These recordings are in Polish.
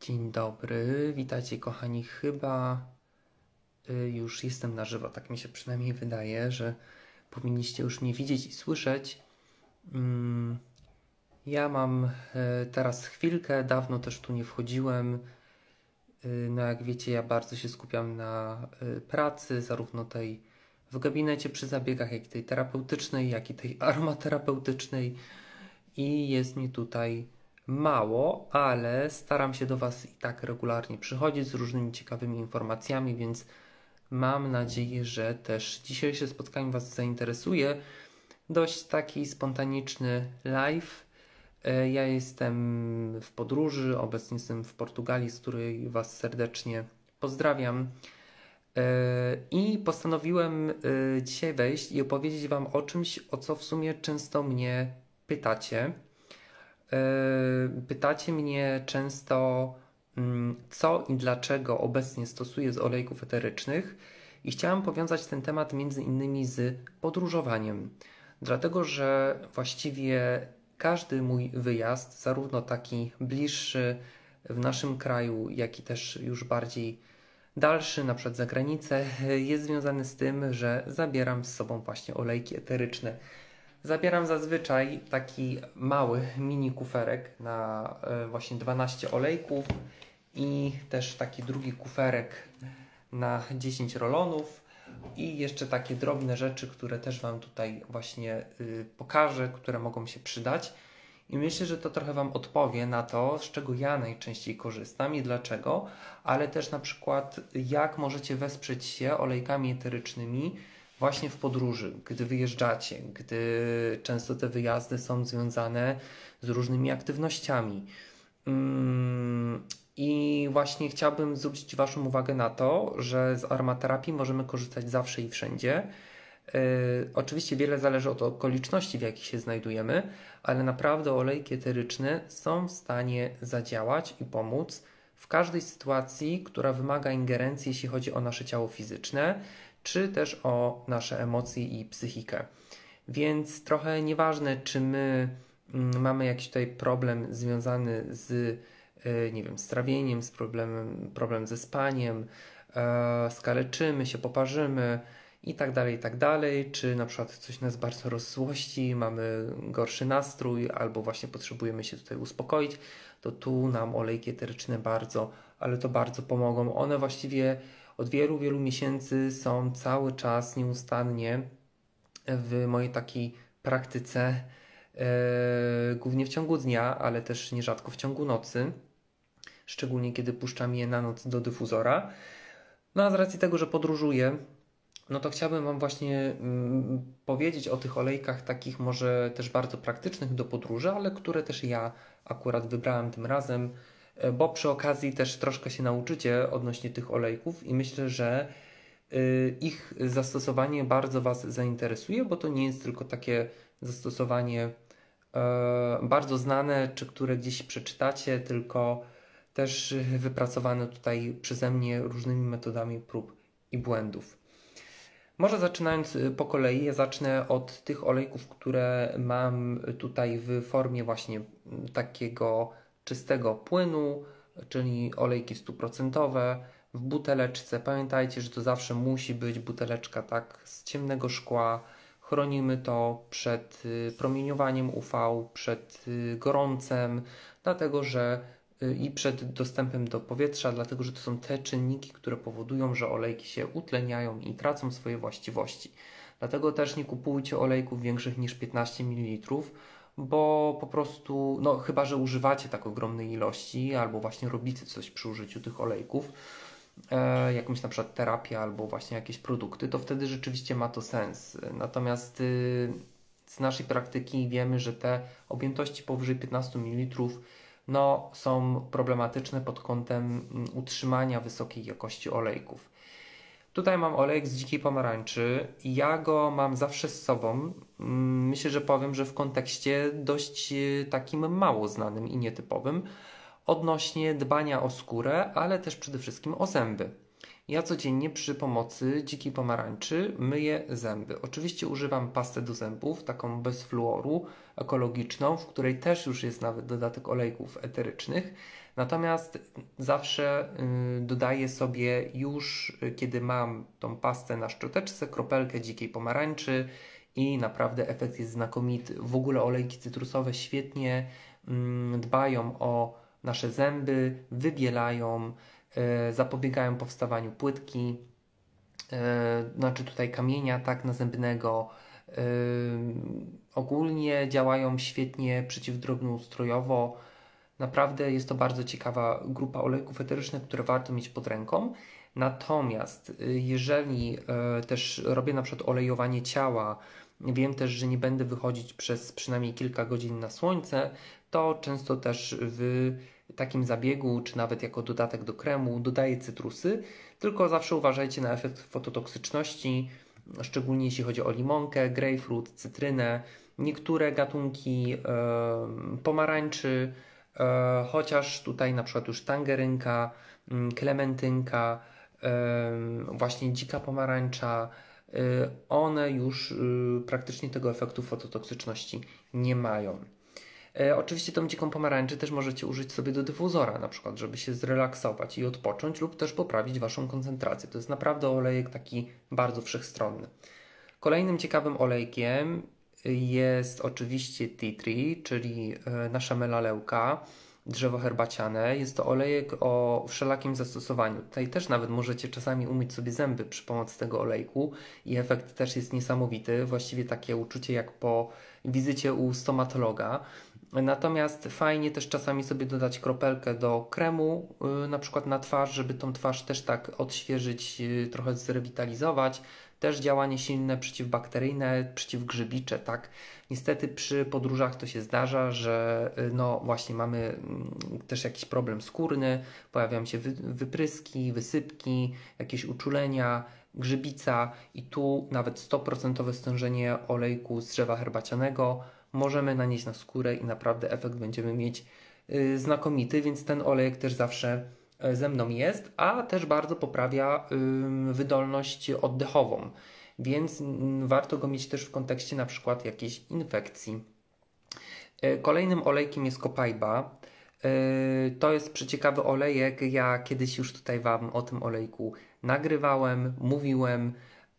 Dzień dobry, witajcie kochani. Chyba już jestem na żywo, tak mi się przynajmniej wydaje, że powinniście już mnie widzieć i słyszeć. Ja mam teraz chwilkę, dawno też tu nie wchodziłem. No jak wiecie, ja bardzo się skupiam na pracy, zarówno tej w gabinecie przy zabiegach, jak i tej terapeutycznej, jak i tej aromaterapeutycznej i jest mi tutaj mało, ale staram się do Was i tak regularnie przychodzić z różnymi ciekawymi informacjami, więc mam nadzieję, że też dzisiejsze spotkanie Was zainteresuje. Dość taki spontaniczny live. Ja jestem w podróży, obecnie jestem w Portugalii, z której Was serdecznie pozdrawiam. I postanowiłem dzisiaj wejść i opowiedzieć Wam o czymś, o co w sumie często mnie pytacie. Pytacie mnie często, co i dlaczego obecnie stosuję z olejków eterycznych i chciałem powiązać ten temat między innymi z podróżowaniem. Dlatego, że właściwie każdy mój wyjazd, zarówno taki bliższy w naszym kraju, jak i też już bardziej dalszy, na przykład za granicę, jest związany z tym, że zabieram z sobą właśnie olejki eteryczne. Zabieram zazwyczaj taki mały mini kuferek na właśnie 12 olejków i też taki drugi kuferek na 10 rolonów i jeszcze takie drobne rzeczy, które też Wam tutaj właśnie pokażę, które mogą się przydać. I myślę, że to trochę Wam odpowie na to, z czego ja najczęściej korzystam i dlaczego, ale też na przykład jak możecie wesprzeć się olejkami eterycznymi właśnie w podróży, gdy wyjeżdżacie, gdy często te wyjazdy są związane z różnymi aktywnościami. I właśnie chciałbym zwrócić Waszą uwagę na to, że z aromaterapii możemy korzystać zawsze i wszędzie. Oczywiście wiele zależy od okoliczności, w jakich się znajdujemy, ale naprawdę olejki eteryczne są w stanie zadziałać i pomóc w każdej sytuacji, która wymaga ingerencji, jeśli chodzi o nasze ciało fizyczne, czy też o nasze emocje i psychikę. Więc trochę nieważne, czy my mamy jakiś tutaj problem związany z, nie wiem, z trawieniem, z problem ze spaniem, skaleczymy się, poparzymy i tak dalej, czy na przykład coś nas bardzo rozzłości, mamy gorszy nastrój, albo właśnie potrzebujemy się tutaj uspokoić, to tu nam olejki eteryczne bardzo, ale to bardzo pomogą. One właściwie od wielu, wielu miesięcy są cały czas nieustannie w mojej takiej praktyce, głównie w ciągu dnia, ale też nierzadko w ciągu nocy, szczególnie kiedy puszczam je na noc do dyfuzora. No a z racji tego, że podróżuję, no to chciałbym Wam właśnie powiedzieć o tych olejkach takich może też bardzo praktycznych do podróży, ale które też ja akurat wybrałem tym razem, bo przy okazji też troszkę się nauczycie odnośnie tych olejków i myślę, że ich zastosowanie bardzo Was zainteresuje, bo to nie jest tylko takie zastosowanie bardzo znane, czy które gdzieś przeczytacie, tylko też wypracowane tutaj przeze mnie różnymi metodami prób i błędów. Może zaczynając po kolei, ja zacznę od tych olejków, które mam tutaj w formie właśnie takiego czystego płynu, czyli olejki 100% w buteleczce. Pamiętajcie, że to zawsze musi być buteleczka tak z ciemnego szkła. Chronimy to przed promieniowaniem UV, przed gorącem, dlatego że i przed dostępem do powietrza, dlatego że to są te czynniki, które powodują, że olejki się utleniają i tracą swoje właściwości. Dlatego też nie kupujcie olejków większych niż 15 ml, bo po prostu, no chyba że używacie tak ogromnej ilości, albo właśnie robicie coś przy użyciu tych olejków, jakąś na przykład terapię, albo właśnie jakieś produkty, to wtedy rzeczywiście ma to sens. Natomiast z naszej praktyki wiemy, że te objętości powyżej 15 ml no, są problematyczne pod kątem utrzymania wysokiej jakości olejków. Tutaj mam olejek z dzikiej pomarańczy i ja go mam zawsze z sobą. Myślę, że powiem, że w kontekście dość takim mało znanym i nietypowym odnośnie dbania o skórę, ale też przede wszystkim o zęby. Ja codziennie przy pomocy dzikiej pomarańczy myję zęby. Oczywiście używam pasty do zębów, taką bez fluoru, ekologiczną, w której też już jest nawet dodatek olejków eterycznych. Natomiast zawsze dodaję sobie już, kiedy mam tą pastę na szczoteczce, kropelkę dzikiej pomarańczy i naprawdę efekt jest znakomity. W ogóle olejki cytrusowe świetnie dbają o nasze zęby, wybielają, zapobiegają powstawaniu płytki, znaczy tutaj kamienia tak nazębnego. Ogólnie działają świetnie przeciwdrobnoustrojowo. Naprawdę jest to bardzo ciekawa grupa olejków eterycznych, które warto mieć pod ręką. Natomiast jeżeli też robię na przykład olejowanie ciała, wiem też, że nie będę wychodzić przez przynajmniej kilka godzin na słońce, to często też w takim zabiegu, czy nawet jako dodatek do kremu dodaję cytrusy, tylko zawsze uważajcie na efekt fototoksyczności, szczególnie jeśli chodzi o limonkę, grejpfrut, cytrynę, niektóre gatunki pomarańczy, chociaż tutaj na przykład już tangerynka, klementynka, właśnie dzika pomarańcza, one już praktycznie tego efektu fototoksyczności nie mają. Oczywiście tą dziką pomarańczę też możecie użyć sobie do dyfuzora, na przykład, żeby się zrelaksować i odpocząć lub też poprawić Waszą koncentrację. To jest naprawdę olejek taki bardzo wszechstronny. Kolejnym ciekawym olejkiem jest oczywiście tea tree, czyli nasza melaleuka, drzewo herbaciane. Jest to olejek o wszelakim zastosowaniu. Tutaj też nawet możecie czasami umyć sobie zęby przy pomocy tego olejku i efekt też jest niesamowity. Właściwie takie uczucie jak po wizycie u stomatologa. Natomiast fajnie też czasami sobie dodać kropelkę do kremu, na przykład na twarz, żeby tą twarz też tak odświeżyć, trochę zrewitalizować. Też działanie silne przeciwbakteryjne, przeciwgrzybicze, tak. Niestety przy podróżach to się zdarza, że no właśnie mamy też jakiś problem skórny, pojawiają się wypryski, wysypki, jakieś uczulenia, grzybica i tu nawet 100% stężenie olejku z drzewa herbacianego możemy nanieść na skórę i naprawdę efekt będziemy mieć znakomity, więc ten olejek też zawsze ze mną jest, a też bardzo poprawia wydolność oddechową, więc warto go mieć też w kontekście na przykład jakiejś infekcji. Kolejnym olejkiem jest Copaiba. To jest przeciekawy olejek. Ja kiedyś już tutaj Wam o tym olejku nagrywałem, mówiłem.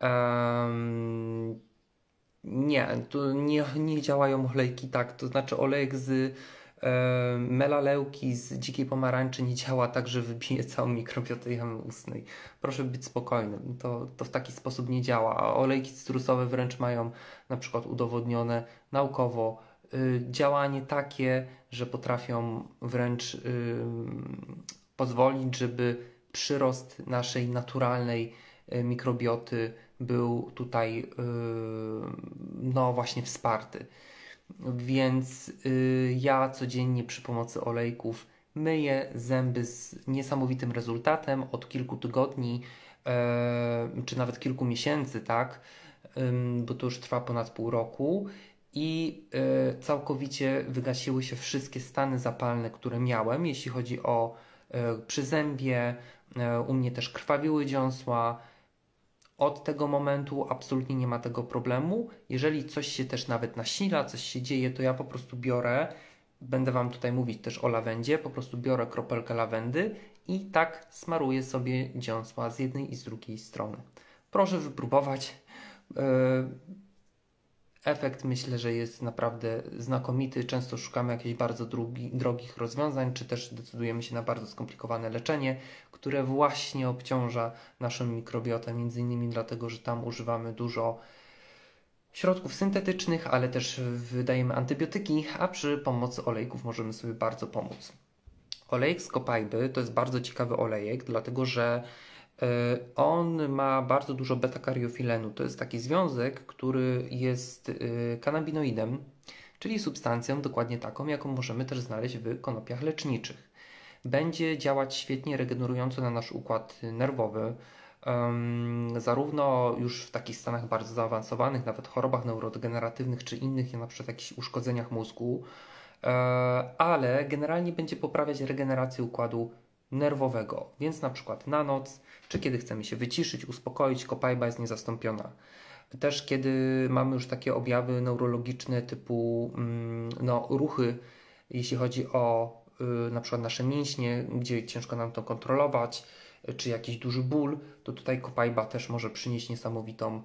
Nie, tu nie działają olejki tak, to znaczy olejek z melaleuki, z dzikiej pomarańczy nie działa tak, że wybije całą mikrobiotę jamy ustnej. Proszę być spokojnym, to w taki sposób nie działa, a olejki cytrusowe wręcz mają na przykład udowodnione naukowo działanie takie, że potrafią wręcz pozwolić, żeby przyrost naszej naturalnej mikrobioty był tutaj no właśnie wsparty. Więc ja codziennie przy pomocy olejków myję zęby z niesamowitym rezultatem od kilku tygodni czy nawet kilku miesięcy, tak? Bo to już trwa ponad pół roku i całkowicie wygasiły się wszystkie stany zapalne, które miałem, jeśli chodzi o przyzębie, u mnie też krwawiły dziąsła. Od tego momentu absolutnie nie ma tego problemu. Jeżeli coś się też nawet nasila, coś się dzieje, to ja po prostu biorę, będę Wam tutaj mówić też o lawendzie, po prostu biorę kropelkę lawendy i tak smaruję sobie dziąsła z jednej i z drugiej strony. Proszę wypróbować. Efekt myślę, że jest naprawdę znakomity. Często szukamy jakichś bardzo drogich rozwiązań, czy też decydujemy się na bardzo skomplikowane leczenie, które właśnie obciąża naszą mikrobiotę, między innymi dlatego, że tam używamy dużo środków syntetycznych, ale też wydajemy antybiotyki, a przy pomocy olejków możemy sobie bardzo pomóc. Olejek z Copaiby to jest bardzo ciekawy olejek, dlatego że on ma bardzo dużo beta-kariofilenu. To jest taki związek, który jest kanabinoidem, czyli substancją dokładnie taką, jaką możemy też znaleźć w konopiach leczniczych. Będzie działać świetnie regenerująco na nasz układ nerwowy, zarówno już w takich stanach bardzo zaawansowanych, nawet chorobach neurodegeneratywnych czy innych, na przykład jakichś uszkodzeniach mózgu, ale generalnie będzie poprawiać regenerację układu nerwowego, więc na przykład na noc, czy kiedy chcemy się wyciszyć, uspokoić, Copaiba jest niezastąpiona. Też kiedy mamy już takie objawy neurologiczne typu ruchy, jeśli chodzi o na przykład nasze mięśnie, gdzie ciężko nam to kontrolować, czy jakiś duży ból, to tutaj Copaiba też może przynieść niesamowitą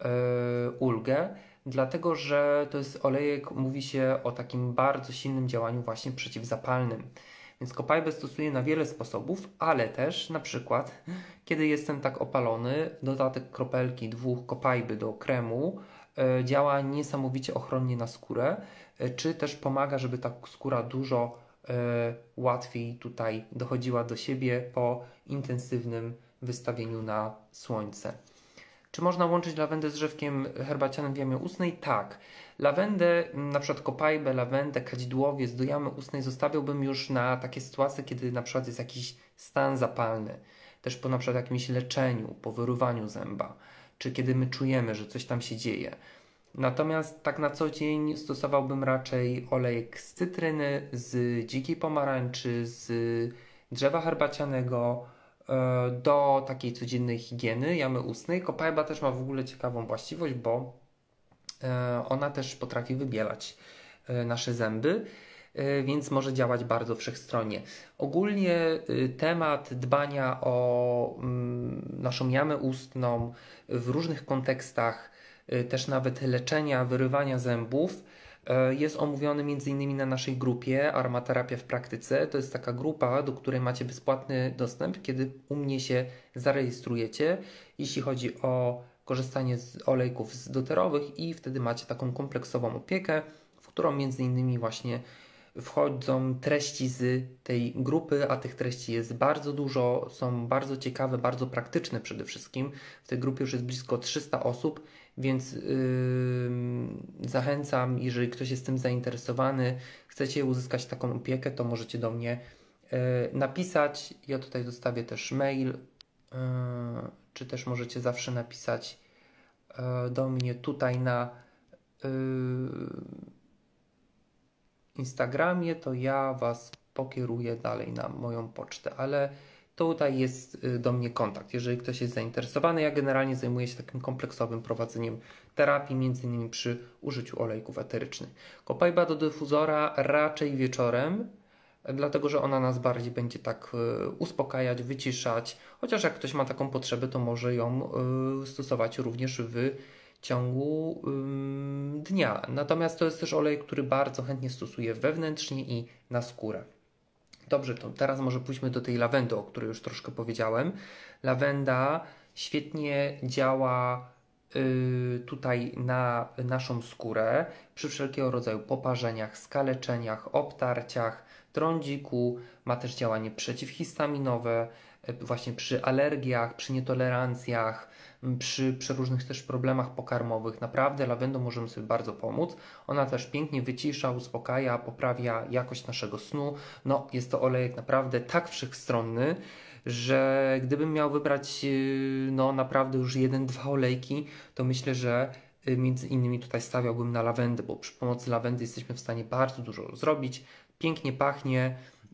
ulgę, dlatego że to jest olejek, mówi się o takim bardzo silnym działaniu właśnie przeciwzapalnym. Więc Copaibę stosuję na wiele sposobów, ale też na przykład, kiedy jestem tak opalony, dodatek kropelki 2 Copaiby do kremu działa niesamowicie ochronnie na skórę, czy też pomaga, żeby ta skóra dużo łatwiej tutaj dochodziła do siebie po intensywnym wystawieniu na słońce. Czy można łączyć lawendę z drzewkiem herbacianym w jamie ustnej? Tak. Lawendę, na przykład Copaibę, lawendę, kadzidłowiec do jamy ustnej zostawiałbym już na takie sytuacje, kiedy na przykład jest jakiś stan zapalny. Też po na przykład jakimś leczeniu, po wyrywaniu zęba, czy kiedy my czujemy, że coś tam się dzieje. Natomiast tak na co dzień stosowałbym raczej olejek z cytryny, z dzikiej pomarańczy, z drzewa herbacianego, do takiej codziennej higieny jamy ustnej. Copaiba też ma w ogóle ciekawą właściwość, bo ona też potrafi wybielać nasze zęby, więc może działać bardzo wszechstronnie. Ogólnie temat dbania o naszą jamę ustną w różnych kontekstach, też nawet leczenia, wyrywania zębów, jest omówiony m.in. na naszej grupie Aromaterapia w praktyce. To jest taka grupa, do której macie bezpłatny dostęp, kiedy u mnie się zarejestrujecie, jeśli chodzi o korzystanie z olejków doterowych, i wtedy macie taką kompleksową opiekę, w którą m.in. właśnie wchodzą treści z tej grupy, a tych treści jest bardzo dużo, są bardzo ciekawe, bardzo praktyczne przede wszystkim. W tej grupie już jest blisko 300 osób, więc zachęcam, jeżeli ktoś jest tym zainteresowany, chcecie uzyskać taką opiekę, to możecie do mnie napisać. Ja tutaj zostawię też mail, czy też możecie zawsze napisać do mnie tutaj na Instagramie, to ja Was pokieruję dalej na moją pocztę, ale tutaj jest do mnie kontakt, jeżeli ktoś jest zainteresowany. Ja generalnie zajmuję się takim kompleksowym prowadzeniem terapii, m.in. przy użyciu olejków eterycznych. Copaiba do dyfuzora raczej wieczorem, dlatego że ona nas bardziej będzie tak uspokajać, wyciszać, chociaż jak ktoś ma taką potrzebę, to może ją stosować również w ciągu dnia. Natomiast to jest też olej, który bardzo chętnie stosuję wewnętrznie i na skórę. Dobrze, to teraz może pójdźmy do tej lawendy, o której już troszkę powiedziałem. Lawenda świetnie działa tutaj na naszą skórę przy wszelkiego rodzaju poparzeniach, skaleczeniach, obtarciach, trądziku. Ma też działanie przeciwhistaminowe, właśnie przy alergiach, przy nietolerancjach, przy przeróżnych też problemach pokarmowych. Naprawdę lawendą możemy sobie bardzo pomóc. Ona też pięknie wycisza, uspokaja, poprawia jakość naszego snu. No, jest to olejek naprawdę tak wszechstronny, że gdybym miał wybrać no naprawdę już 1-2 olejki, to myślę, że między innymi tutaj stawiałbym na lawendę, bo przy pomocy lawendy jesteśmy w stanie bardzo dużo zrobić. Pięknie pachnie,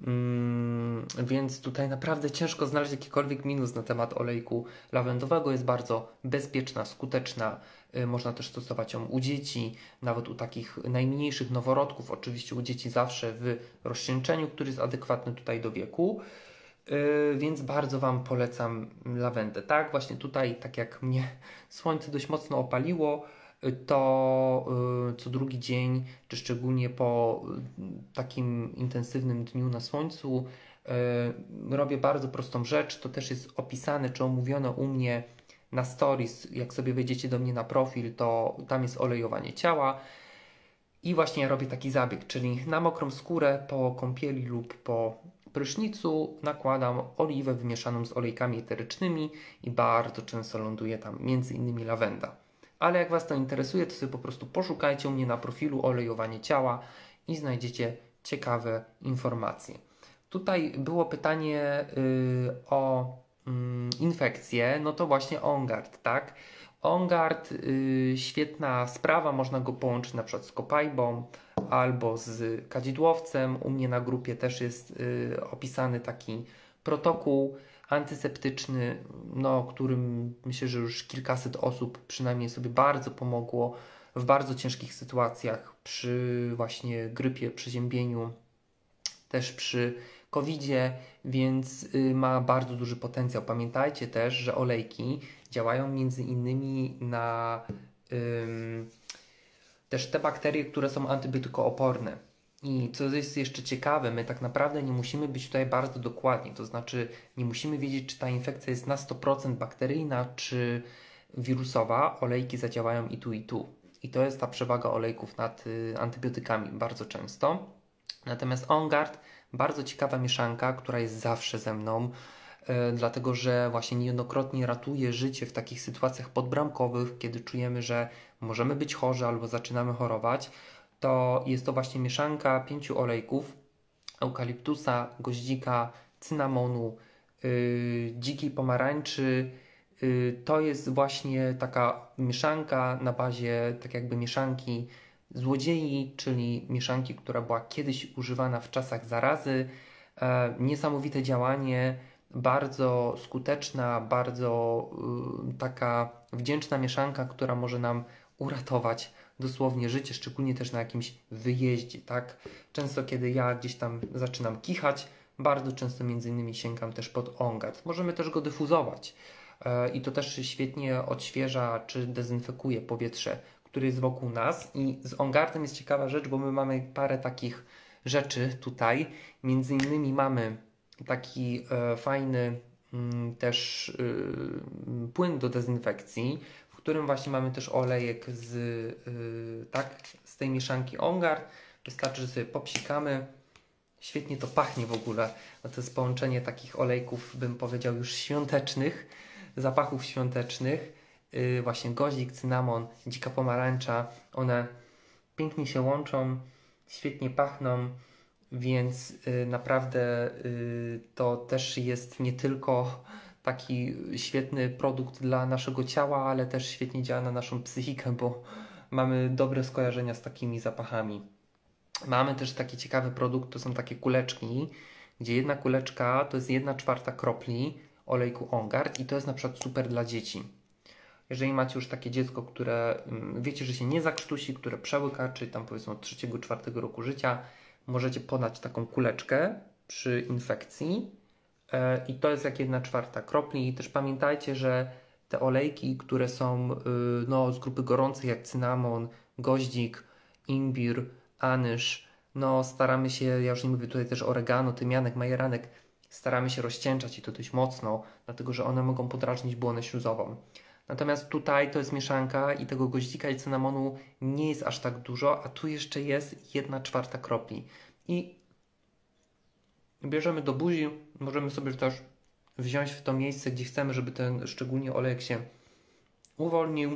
więc tutaj naprawdę ciężko znaleźć jakikolwiek minus na temat olejku lawendowego. Jest bardzo bezpieczna, skuteczna. Można też stosować ją u dzieci, nawet u takich najmniejszych noworodków. Oczywiście u dzieci zawsze w rozcieńczeniu, który jest adekwatny tutaj do wieku. Więc bardzo Wam polecam lawendę. Tak, właśnie tutaj, tak jak mnie słońce dość mocno opaliło, to co drugi dzień, czy szczególnie po takim intensywnym dniu na słońcu, robię bardzo prostą rzecz. To też jest opisane, czy omówione u mnie na stories. Jak sobie wejdziecie do mnie na profil, to tam jest olejowanie ciała. I właśnie ja robię taki zabieg, czyli na mokrą skórę po kąpieli lub po prysznicu nakładam oliwę wymieszaną z olejkami eterycznymi i bardzo często ląduje tam m.in. lawenda. Ale jak Was to interesuje, to sobie po prostu poszukajcie u mnie na profilu olejowanie ciała i znajdziecie ciekawe informacje. Tutaj było pytanie o infekcje, no to właśnie OnGuard, tak? OnGuard, świetna sprawa, można go połączyć na przykład z Copaibą albo z kadzidłowcem. U mnie na grupie też jest opisany taki protokół antyseptyczny, no, którym myślę, że już kilkaset osób przynajmniej sobie bardzo pomogło w bardzo ciężkich sytuacjach przy właśnie grypie, przeziębieniu, też przy COVID-zie, więc ma bardzo duży potencjał. Pamiętajcie też, że olejki działają między innymi na też te bakterie, które są antybiotykooporne. I co jest jeszcze ciekawe, my tak naprawdę nie musimy być tutaj bardzo dokładni, to znaczy nie musimy wiedzieć, czy ta infekcja jest na 100% bakteryjna, czy wirusowa. Olejki zadziałają i tu, i tu. I to jest ta przewaga olejków nad antybiotykami bardzo często. Natomiast On Guard, bardzo ciekawa mieszanka, która jest zawsze ze mną, dlatego że właśnie niejednokrotnie ratuje życie w takich sytuacjach podbramkowych, kiedy czujemy, że możemy być chorzy albo zaczynamy chorować. To jest to właśnie mieszanka 5 olejków: eukaliptusa, goździka, cynamonu, dzikiej pomarańczy. To jest właśnie taka mieszanka na bazie tak jakby mieszanki złodziei, czyli mieszanki, która była kiedyś używana w czasach zarazy. Niesamowite działanie, bardzo skuteczna, bardzo taka wdzięczna mieszanka, która może nam uratować dosłownie życie, szczególnie też na jakimś wyjeździe, tak? Często kiedy ja gdzieś tam zaczynam kichać, bardzo często między innymi sięgam też pod On Guard. Możemy też go dyfuzować i to też świetnie odświeża czy dezynfekuje powietrze, które jest wokół nas. I z On Guardem jest ciekawa rzecz, bo my mamy parę takich rzeczy tutaj. Między innymi mamy taki fajny też płyn do dezynfekcji, w którym właśnie mamy też olejek z tej mieszanki On Guard. Wystarczy, że sobie popsikamy. Świetnie to pachnie w ogóle. No to jest połączenie takich olejków, bym powiedział, już świątecznych, zapachów świątecznych. Właśnie goździk, cynamon, dzika pomarańcza. One pięknie się łączą, świetnie pachną, więc naprawdę to też jest nie tylko taki świetny produkt dla naszego ciała, ale też świetnie działa na naszą psychikę, bo mamy dobre skojarzenia z takimi zapachami. Mamy też taki ciekawy produkt, to są takie kuleczki, gdzie jedna kuleczka to jest 1/4 kropli olejku On Guard i to jest na przykład super dla dzieci. Jeżeli macie już takie dziecko, które wiecie, że się nie zakrztusi, które przełyka, czy tam powiedzmy od 3-4 roku życia, możecie podać taką kuleczkę przy infekcji i to jest jak 1/4 kropli. I też pamiętajcie, że te olejki, które są z grupy gorącej, jak cynamon, goździk, imbir, anyż, staramy się, ja już nie mówię tutaj też oregano, tymianek, majeranek, staramy się rozcieńczać i to dość mocno, dlatego że one mogą podrażnić błonę śluzową. Natomiast tutaj to jest mieszanka i tego goździka i cynamonu nie jest aż tak dużo, a tu jeszcze jest 1/4 kropli. I bierzemy do buzi, możemy sobie też wziąć w to miejsce, gdzie chcemy, żeby ten szczególnie olejek się uwolnił.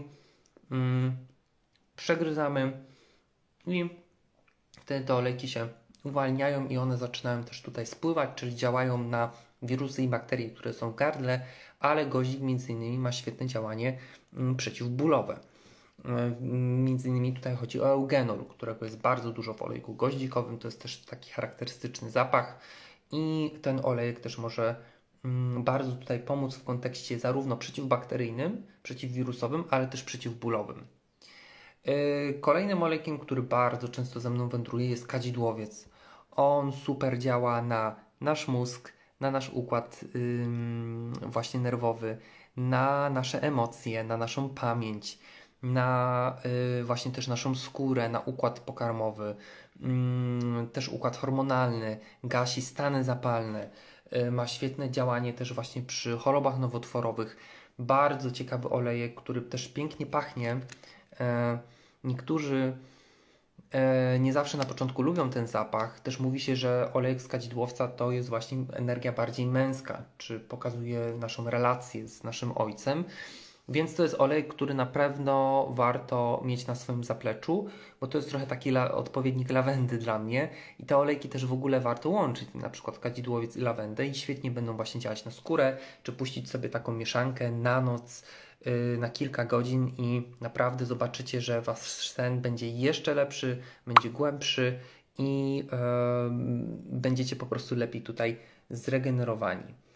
Przegryzamy i wtedy te olejki się uwalniają i one zaczynają też tutaj spływać, czyli działają na wirusy i bakterie, które są w gardle, ale goździk między innymi ma świetne działanie przeciwbólowe. Między innymi tutaj chodzi o eugenol, którego jest bardzo dużo w olejku goździkowym, to jest też taki charakterystyczny zapach i ten olejek też może bardzo tutaj pomóc w kontekście zarówno przeciwbakteryjnym, przeciwwirusowym, ale też przeciwbólowym. Kolejnym olejkiem, który bardzo często ze mną wędruje, jest kadzidłowiec. On super działa na nasz mózg, na nasz układ właśnie nerwowy, na nasze emocje, na naszą pamięć, na właśnie też naszą skórę, na układ pokarmowy, też układ hormonalny, gasi stany zapalne. Ma świetne działanie też właśnie przy chorobach nowotworowych. Bardzo ciekawy olejek, który też pięknie pachnie. Niektórzy nie zawsze na początku lubią ten zapach. Też mówi się, że olejek z kadzidłowca to jest właśnie energia bardziej męska, czy pokazuje naszą relację z naszym ojcem. Więc to jest olejek, który na pewno warto mieć na swoim zapleczu, bo to jest trochę taki odpowiednik lawendy dla mnie i te olejki też w ogóle warto łączyć, na przykład kadzidłowiec i lawendę i świetnie będą właśnie działać na skórę, czy puścić sobie taką mieszankę na noc, na kilka godzin i naprawdę zobaczycie, że wasz sen będzie jeszcze lepszy, będzie głębszy i będziecie po prostu lepiej tutaj zregenerowani.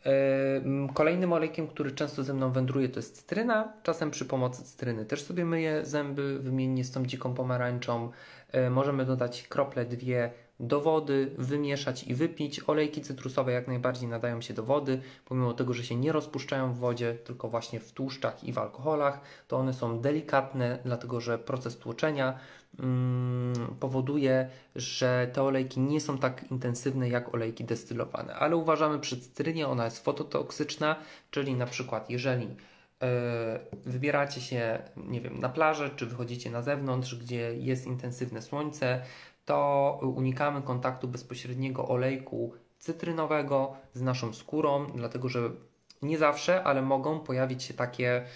Kolejnym olejkiem, który często ze mną wędruje, to jest cytryna. Czasem przy pomocy cytryny też sobie myję zęby wymiennie z tą dziką pomarańczą. Możemy dodać krople 2 do wody, wymieszać i wypić. Olejki cytrusowe jak najbardziej nadają się do wody, pomimo tego, że się nie rozpuszczają w wodzie, tylko właśnie w tłuszczach i w alkoholach, to one są delikatne, dlatego że proces tłoczenia powoduje, że te olejki nie są tak intensywne jak olejki destylowane. Ale uważamy przy cytrynie, ona jest fototoksyczna, czyli na przykład jeżeli wybieracie się, nie wiem, na plażę, czy wychodzicie na zewnątrz, gdzie jest intensywne słońce, to unikamy kontaktu bezpośredniego olejku cytrynowego z naszą skórą, dlatego że nie zawsze, ale mogą pojawić się takie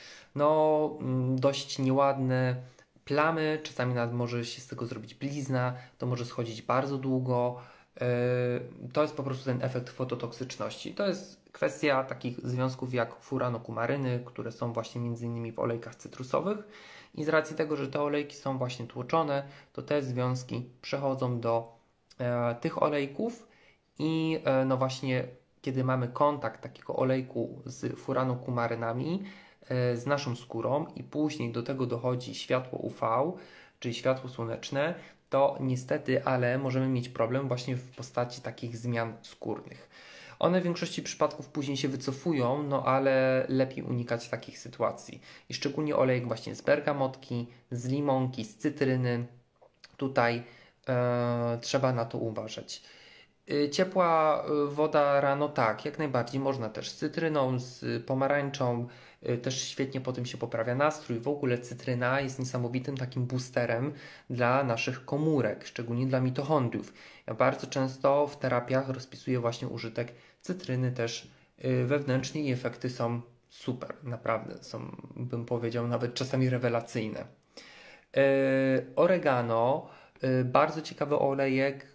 dość nieładne plamy, czasami nawet może się z tego zrobić blizna, to może schodzić bardzo długo. To jest po prostu ten efekt fototoksyczności. To jest kwestia takich związków jak furanokumaryny, które są właśnie m.in. w olejkach cytrusowych i z racji tego, że te olejki są właśnie tłoczone, to te związki przechodzą do tych olejków i no właśnie kiedy mamy kontakt takiego olejku z furanokumarynami, z naszą skórą i później do tego dochodzi światło UV, czyli światło słoneczne, to niestety, ale możemy mieć problem właśnie w postaci takich zmian skórnych. One w większości przypadków później się wycofują, no ale lepiej unikać takich sytuacji. I szczególnie olejek właśnie z bergamotki, z limonki, z cytryny. Tutaj trzeba na to uważać. Ciepła woda rano, tak, jak najbardziej można też z cytryną, z pomarańczą, też świetnie po tym się poprawia nastrój. W ogóle cytryna jest niesamowitym takim boosterem dla naszych komórek, szczególnie dla mitochondriów. Ja bardzo często w terapiach rozpisuję właśnie użytek cytryny też wewnętrznie i efekty są super, naprawdę są, bym powiedział, nawet czasami rewelacyjne. Oregano. Bardzo ciekawy olejek.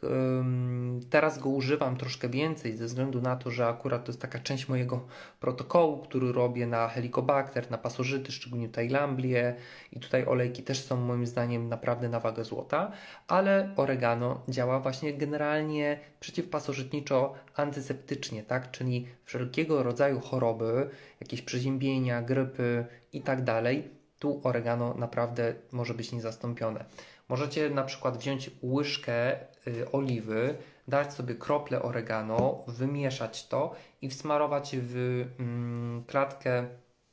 Teraz go używam troszkę więcej ze względu na to, że akurat to jest taka część mojego protokołu, który robię na Helicobacter, na pasożyty, szczególnie tutaj Lamblie i tutaj olejki też są moim zdaniem naprawdę na wagę złota, ale oregano działa właśnie generalnie przeciwpasożytniczo antyseptycznie, tak? Czyli wszelkiego rodzaju choroby, jakieś przeziębienia, grypy i tak dalej, tu oregano naprawdę może być niezastąpione. Możecie na przykład wziąć łyżkę oliwy, dać sobie kroplę oregano, wymieszać to i wsmarować w klatkę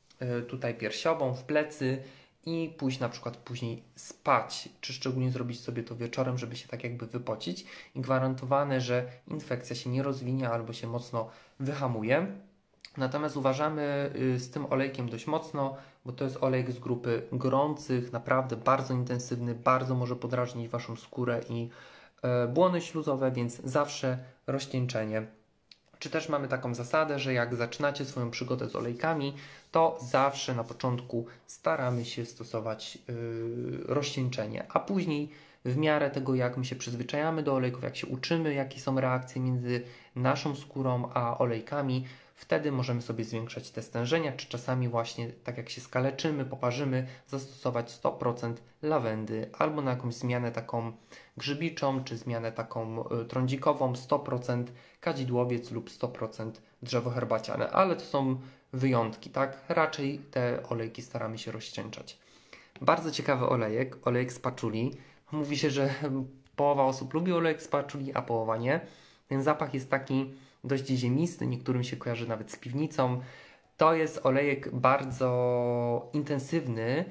tutaj piersiową, w plecy i pójść na przykład później spać, czy szczególnie zrobić sobie to wieczorem, żeby się tak jakby wypocić i gwarantowane, że infekcja się nie rozwinie albo się mocno wyhamuje. Natomiast uważamy z tym olejkiem dość mocno, bo to jest olejek z grupy gorących, naprawdę bardzo intensywny, bardzo może podrażnić Waszą skórę i błony śluzowe, więc zawsze rozcieńczenie. Czy też mamy taką zasadę, że jak zaczynacie swoją przygodę z olejkami, to zawsze na początku staramy się stosować rozcieńczenie, a później w miarę tego, jak my się przyzwyczajamy do olejków, jak się uczymy, jakie są reakcje między naszą skórą a olejkami, wtedy możemy sobie zwiększać te stężenia, czy czasami właśnie tak jak się skaleczymy, poparzymy, zastosować 100% lawendy albo na jakąś zmianę taką grzybiczą, czy zmianę taką trądzikową, 100% kadzidłowiec lub 100% drzewo herbaciane, ale to są wyjątki, tak? Raczej te olejki staramy się rozcieńczać. Bardzo ciekawy olejek z paczuli. Mówi się, że połowa osób lubi olejek z paczuli, a połowa nie. Ten zapach jest taki dość ziemisty, niektórym się kojarzy nawet z piwnicą. To jest olejek bardzo intensywny.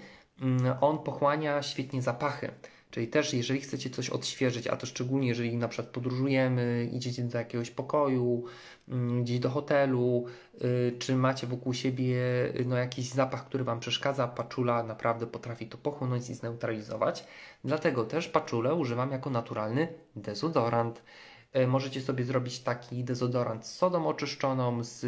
On pochłania świetnie zapachy. Czyli też jeżeli chcecie coś odświeżyć, a to szczególnie jeżeli na przykład podróżujemy, idziecie do jakiegoś pokoju, gdzieś do hotelu, czy macie wokół siebie jakiś zapach, który Wam przeszkadza, paczula naprawdę potrafi to pochłonąć i zneutralizować. Dlatego też paczulę używam jako naturalny dezodorant. Możecie sobie zrobić taki dezodorant z sodą oczyszczoną, z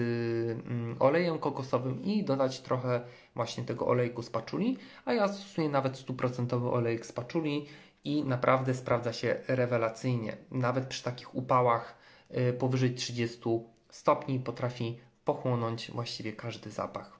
olejem kokosowym i dodać trochę właśnie tego olejku z paczuli, a ja stosuję nawet 100% olejek z paczuli i naprawdę sprawdza się rewelacyjnie. Nawet przy takich upałach powyżej 30 stopni potrafi pochłonąć właściwie każdy zapach.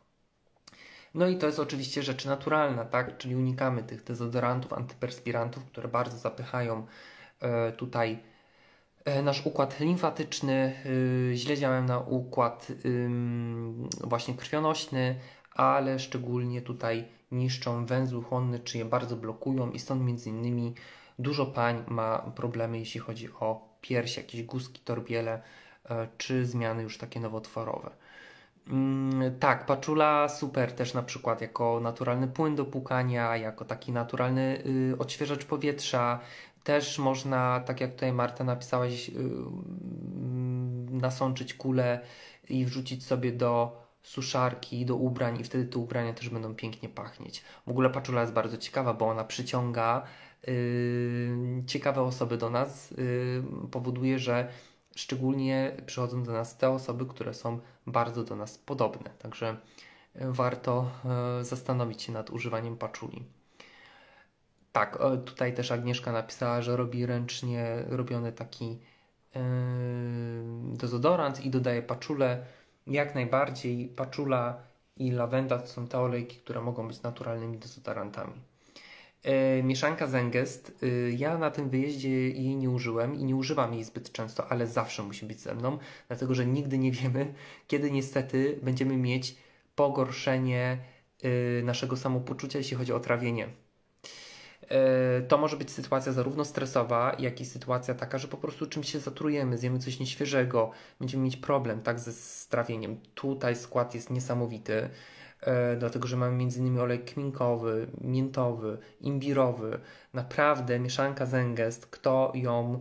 No i to jest oczywiście rzecz naturalna, tak? Czyli unikamy tych dezodorantów, antyperspirantów, które bardzo zapychają tutaj nasz układ limfatyczny, źle działają na układ właśnie krwionośny, ale szczególnie tutaj niszczą węzły chłonne, czy je bardzo blokują i stąd między innymi dużo pań ma problemy, jeśli chodzi o piersi, jakieś guzki, torbiele, czy zmiany już takie nowotworowe. Tak, paczula super też na przykład jako naturalny płyn do płukania, jako taki naturalny odświeżacz powietrza. Też można, tak jak tutaj Marta napisałaś, nasączyć kulę i wrzucić sobie do suszarki, do ubrań i wtedy te ubrania też będą pięknie pachnieć. W ogóle paczula jest bardzo ciekawa, bo ona przyciąga ciekawe osoby do nas, powoduje, że szczególnie przychodzą do nas te osoby, które są bardzo do nas podobne. Także warto zastanowić się nad używaniem paczuli. Tak, tutaj też Agnieszka napisała, że robi ręcznie robiony taki dezodorant i dodaje paczulę. Jak najbardziej paczula i lawenda to są te olejki, które mogą być naturalnymi dezodorantami. Mieszanka Zengest. Ja na tym wyjeździe jej nie użyłem i nie używam jej zbyt często, ale zawsze musi być ze mną, dlatego że nigdy nie wiemy, kiedy niestety będziemy mieć pogorszenie naszego samopoczucia, jeśli chodzi o trawienie. To może być sytuacja zarówno stresowa, jak i sytuacja taka, że po prostu czymś się zatrujemy, zjemy coś nieświeżego, będziemy mieć problem tak ze trawieniem. Tutaj skład jest niesamowity, dlatego że mamy m.in. olej kminkowy, miętowy, imbirowy. Naprawdę mieszanka Zengest, kto ją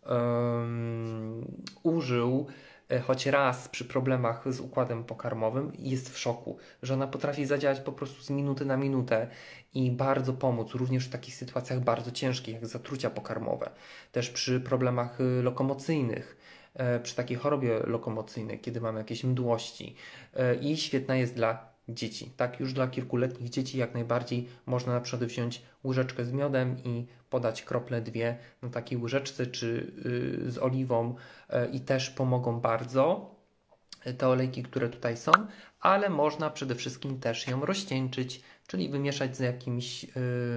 użył choć raz przy problemach z układem pokarmowym, jest w szoku, że ona potrafi zadziałać po prostu z minuty na minutę i bardzo pomóc, również w takich sytuacjach bardzo ciężkich, jak zatrucia pokarmowe. Też przy problemach lokomocyjnych, przy takiej chorobie lokomocyjnej, kiedy mamy jakieś mdłości. I świetna jest dla dzieci. Tak, już dla kilkuletnich dzieci jak najbardziej można na przykład wziąć łyżeczkę z miodem i podać krople dwie na takiej łyżeczce czy z oliwą i też pomogą bardzo te olejki, które tutaj są, ale można przede wszystkim też ją rozcieńczyć, czyli wymieszać z jakimś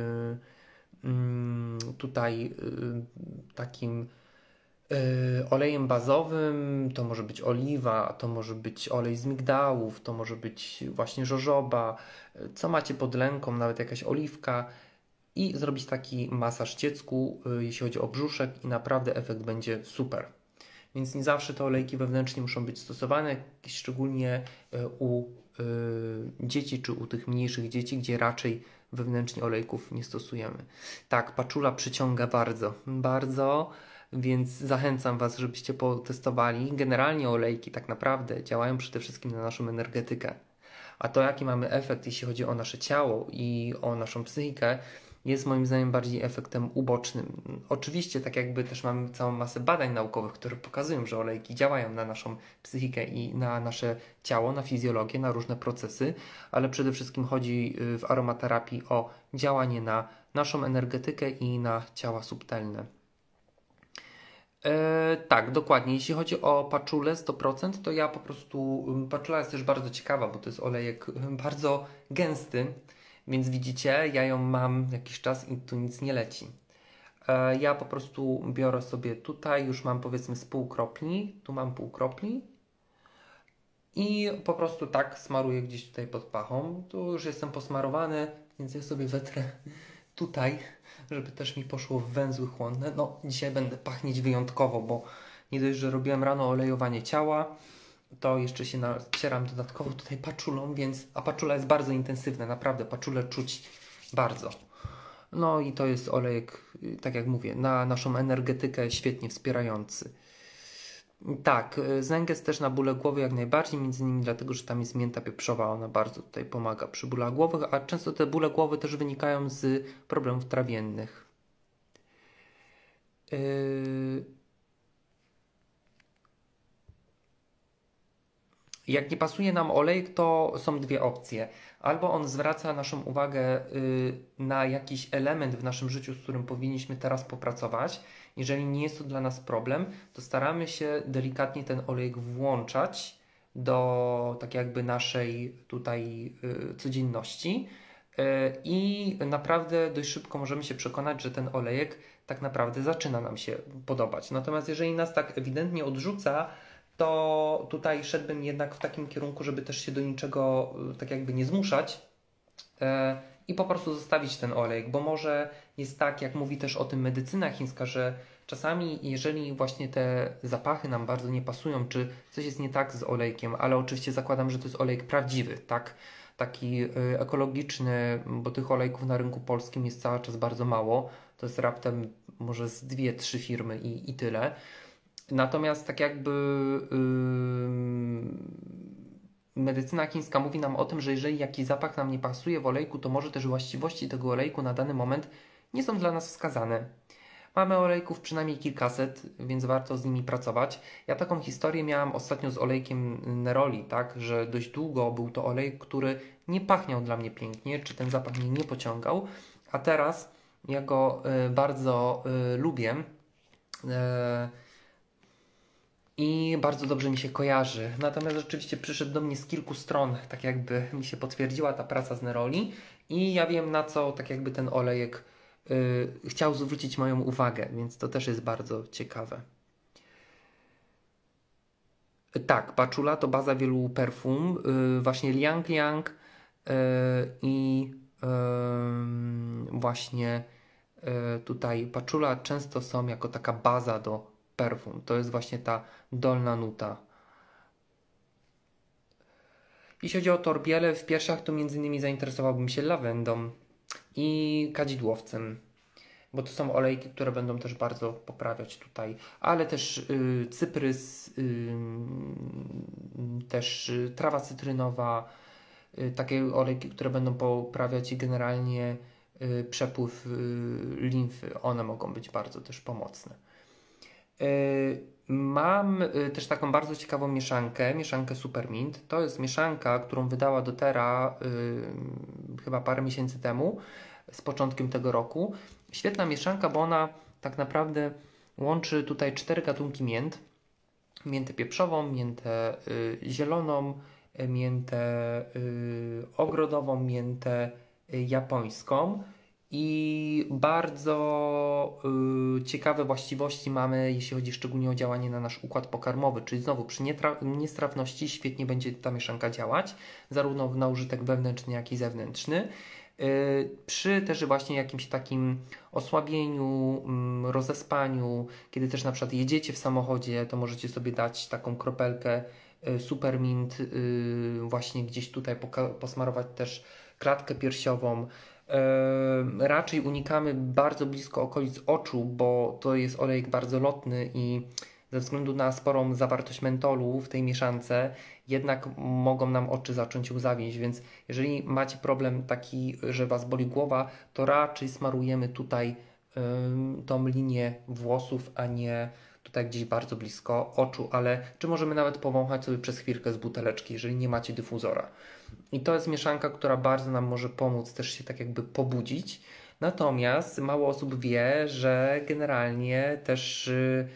tutaj takim olejem bazowym. To może być oliwa, to może być olej z migdałów, to może być właśnie żożoba, co macie pod ręką, nawet jakaś oliwka i zrobić taki masaż dziecku, jeśli chodzi o brzuszek i naprawdę efekt będzie super. Więc nie zawsze te olejki wewnętrznie muszą być stosowane, szczególnie u dzieci czy u tych mniejszych dzieci, gdzie raczej wewnętrznie olejków nie stosujemy. Tak, paczula przyciąga bardzo, bardzo, więc zachęcam Was, żebyście potestowali. Generalnie olejki tak naprawdę działają przede wszystkim na naszą energetykę. A to, jaki mamy efekt, jeśli chodzi o nasze ciało i o naszą psychikę, jest moim zdaniem bardziej efektem ubocznym. Oczywiście, tak jakby też mamy całą masę badań naukowych, które pokazują, że olejki działają na naszą psychikę i na nasze ciało, na fizjologię, na różne procesy, ale przede wszystkim chodzi w aromaterapii o działanie na naszą energetykę i na ciała subtelne. Tak, dokładnie. Jeśli chodzi o paczulę 100%, to ja po prostu... Paczula jest też bardzo ciekawa, bo to jest olejek bardzo gęsty, więc widzicie, ja ją mam jakiś czas i tu nic nie leci. Ja po prostu biorę sobie tutaj, już mam powiedzmy z pół kropli, tu mam pół kropli i po prostu tak smaruję gdzieś tutaj pod pachą. Tu już jestem posmarowany, więc ja sobie wetrę tutaj, żeby też mi poszło w węzły chłonne. No, dzisiaj będę pachnieć wyjątkowo, bo nie dość, że robiłem rano olejowanie ciała, to jeszcze się nacieram dodatkowo tutaj paczulą, a paczula jest bardzo intensywna, naprawdę paczulę czuć bardzo. No i to jest olejek, tak jak mówię, na naszą energetykę świetnie wspierający. Tak, Zengest też na bóle głowy jak najbardziej, między innymi dlatego, że tam jest mięta pieprzowa, ona bardzo tutaj pomaga przy bólach głowy, a często te bóle głowy też wynikają z problemów trawiennych. Jak nie pasuje nam olejek, to są dwie opcje. Albo on zwraca naszą uwagę na jakiś element w naszym życiu, z którym powinniśmy teraz popracować. Jeżeli nie jest to dla nas problem, to staramy się delikatnie ten olejek włączać do tak jakby naszej tutaj codzienności. I naprawdę dość szybko możemy się przekonać, że ten olejek tak naprawdę zaczyna nam się podobać. Natomiast jeżeli nas tak ewidentnie odrzuca, to tutaj szedłbym jednak w takim kierunku, żeby też się do niczego tak jakby nie zmuszać i po prostu zostawić ten olejek, bo może jest tak, jak mówi też o tym medycyna chińska, że czasami jeżeli właśnie te zapachy nam bardzo nie pasują, czy coś jest nie tak z olejkiem, ale oczywiście zakładam, że to jest olejek prawdziwy, tak? Taki ekologiczny, bo tych olejków na rynku polskim jest cały czas bardzo mało. To jest raptem może z 2-3 firmy i tyle. Natomiast tak jakby medycyna chińska mówi nam o tym, że jeżeli jakiś zapach nam nie pasuje w olejku, to może też właściwości tego olejku na dany moment nie są dla nas wskazane. Mamy olejków przynajmniej kilkaset, więc warto z nimi pracować. Ja taką historię miałam ostatnio z olejkiem Neroli, tak, że dość długo był to olejek, który nie pachniał dla mnie pięknie, czy ten zapach mnie nie pociągał, a teraz ja go bardzo lubię i bardzo dobrze mi się kojarzy. Natomiast rzeczywiście przyszedł do mnie z kilku stron, tak jakby mi się potwierdziła ta praca z Neroli i ja wiem, na co tak jakby ten olejek chciał zwrócić moją uwagę, więc to też jest bardzo ciekawe. Tak, Patchoula to baza wielu perfum, właśnie Liang Liang i właśnie tutaj Patchoula często są jako taka baza do perfum. To jest właśnie ta dolna nuta. Jeśli chodzi o torbiele w piersiach, to między innymi zainteresowałbym się lawendą i kadzidłowcem, bo to są olejki, które będą też bardzo poprawiać tutaj, ale też cyprys, też trawa cytrynowa, takie olejki, które będą poprawiać generalnie przepływ limfy. One mogą być bardzo też pomocne. Mam też taką bardzo ciekawą mieszankę Supermint. To jest mieszanka, którą wydała doTERRA chyba parę miesięcy temu, z początkiem tego roku. Świetna mieszanka, bo ona tak naprawdę łączy tutaj 4 gatunki mięt. Miętę pieprzową, miętę zieloną, miętę ogrodową, miętę japońską. I bardzo ciekawe właściwości mamy, jeśli chodzi szczególnie o działanie na nasz układ pokarmowy, czyli znowu przy niestrawności świetnie będzie ta mieszanka działać, zarówno na użytek wewnętrzny, jak i zewnętrzny. Przy też właśnie jakimś takim osłabieniu, rozespaniu, kiedy też na przykład jedziecie w samochodzie, to możecie sobie dać taką kropelkę Supermint, właśnie gdzieś tutaj posmarować też klatkę piersiową. Raczej unikamy bardzo blisko okolic oczu, bo to jest olejek bardzo lotny i ze względu na sporą zawartość mentolu w tej mieszance jednak mogą nam oczy zacząć łzawić, więc jeżeli macie problem taki, że Was boli głowa, to raczej smarujemy tutaj tą linię włosów, a nie tutaj gdzieś bardzo blisko oczu, ale czy możemy nawet powąchać sobie przez chwilkę z buteleczki, jeżeli nie macie dyfuzora. I to jest mieszanka, która bardzo nam może pomóc też się tak jakby pobudzić. Natomiast mało osób wie, że generalnie też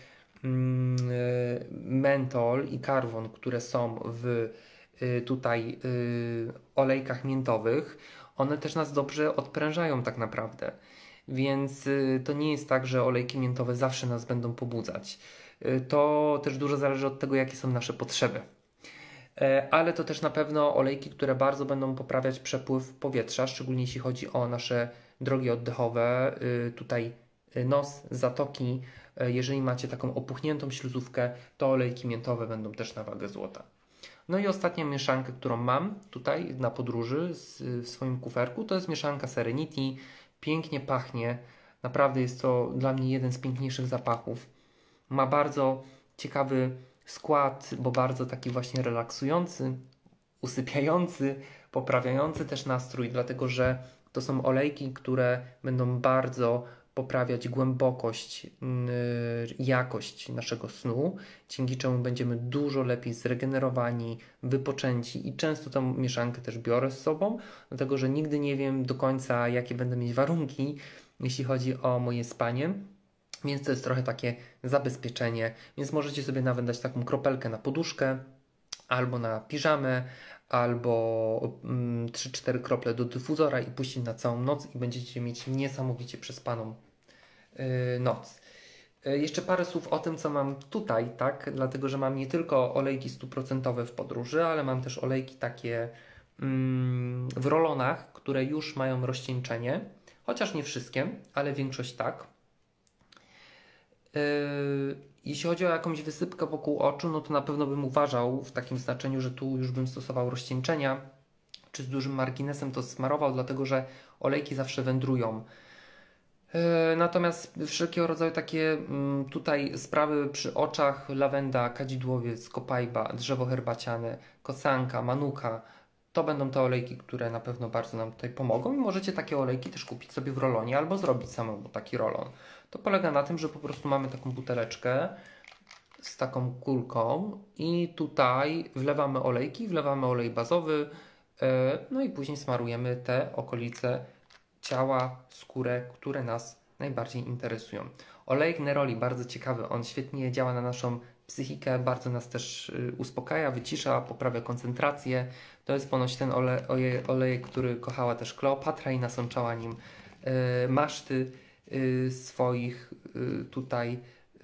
mentol i karwon, które są w tutaj olejkach miętowych, one też nas dobrze odprężają tak naprawdę. Więc to nie jest tak, że olejki miętowe zawsze nas będą pobudzać. To też dużo zależy od tego, jakie są nasze potrzeby. Ale to też na pewno olejki, które bardzo będą poprawiać przepływ powietrza, szczególnie jeśli chodzi o nasze drogi oddechowe, tutaj nos, zatoki. Jeżeli macie taką opuchniętą śluzówkę, to olejki miętowe będą też na wagę złota. No i ostatnia mieszanka, którą mam tutaj na podróży w swoim kuferku, to jest mieszanka Serenity. Pięknie pachnie, naprawdę jest to dla mnie jeden z piękniejszych zapachów. Ma bardzo ciekawy skład, bo bardzo taki właśnie relaksujący, usypiający, poprawiający też nastrój, dlatego że to są olejki, które będą bardzo poprawiać głębokość, jakość naszego snu, dzięki czemu będziemy dużo lepiej zregenerowani, wypoczęci i często tą mieszankę też biorę z sobą, dlatego że nigdy nie wiem do końca, jakie będę mieć warunki, jeśli chodzi o moje spanie. Więc to jest trochę takie zabezpieczenie, więc możecie sobie nawet dać taką kropelkę na poduszkę albo na piżamę, albo 3-4 krople do dyfuzora i puścić na całą noc i będziecie mieć niesamowicie przespaną noc. Jeszcze parę słów o tym, co mam tutaj, tak? Dlatego, że mam nie tylko olejki 100% w podróży, ale mam też olejki takie w rolonach, które już mają rozcieńczenie, chociaż nie wszystkie, ale większość tak. Jeśli chodzi o jakąś wysypkę wokół oczu, no to na pewno bym uważał w takim znaczeniu, że tu już bym stosował rozcieńczenia, czy z dużym marginesem to smarował, dlatego że olejki zawsze wędrują. Natomiast wszelkiego rodzaju takie tutaj sprawy przy oczach, lawenda, kadzidłowiec, kopajba, drzewo herbaciane, kocanka, manuka, to będą te olejki, które na pewno bardzo nam tutaj pomogą i możecie takie olejki też kupić sobie w rolonie albo zrobić samemu taki rolon. To polega na tym, że po prostu mamy taką buteleczkę z taką kulką i tutaj wlewamy olejki, wlewamy olej bazowy, no i później smarujemy te okolice ciała, skórę, które nas najbardziej interesują. Olejek neroli, bardzo ciekawy, on świetnie działa na naszą psychikę, bardzo nas też uspokaja, wycisza, poprawia koncentrację. To jest ponoć ten olejek, który kochała też Kleopatra i nasączała nim maszty swoich tutaj